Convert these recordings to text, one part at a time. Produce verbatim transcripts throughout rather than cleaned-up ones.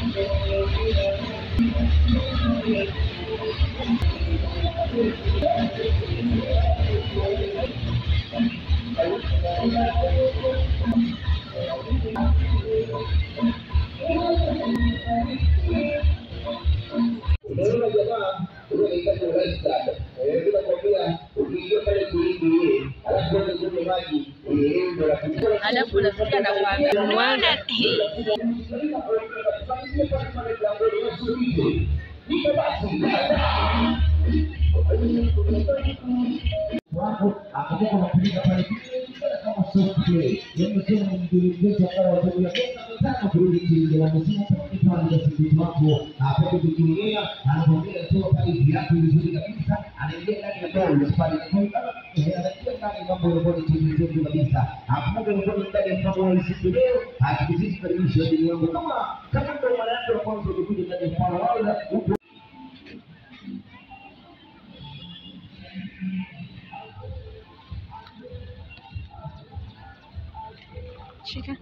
Alafu nasikia nakwambia mwana wako akakuwa anapiga pale kama sote yamesema mdirigeti akawa watu ya kama kurudi chini ya msimu kwa pale ya siku wako hapo kukiingia anaongea tu pale viatu vizuri kabisa anaingia ndani ya ball pale kwa anaingia ndani mambo ya ball chini chini kabisa hapo ndio ndani ya mambo ya siku leo hakikisha karibisho ndio yangu kama kama ndio mara yako ya kwanza kuja ndani ya pale wala shika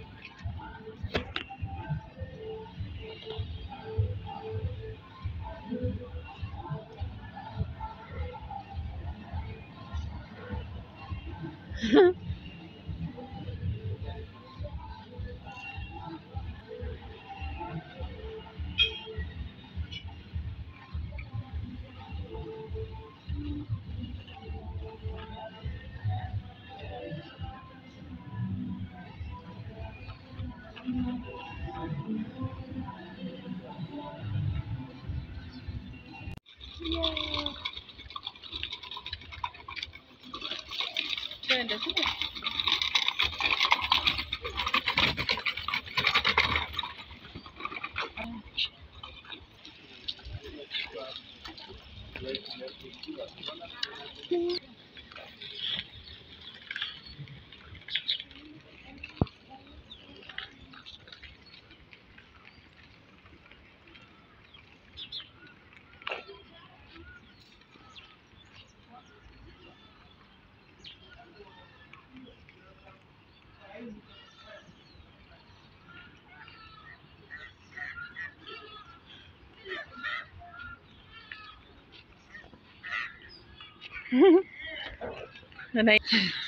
twende sasa. Nanay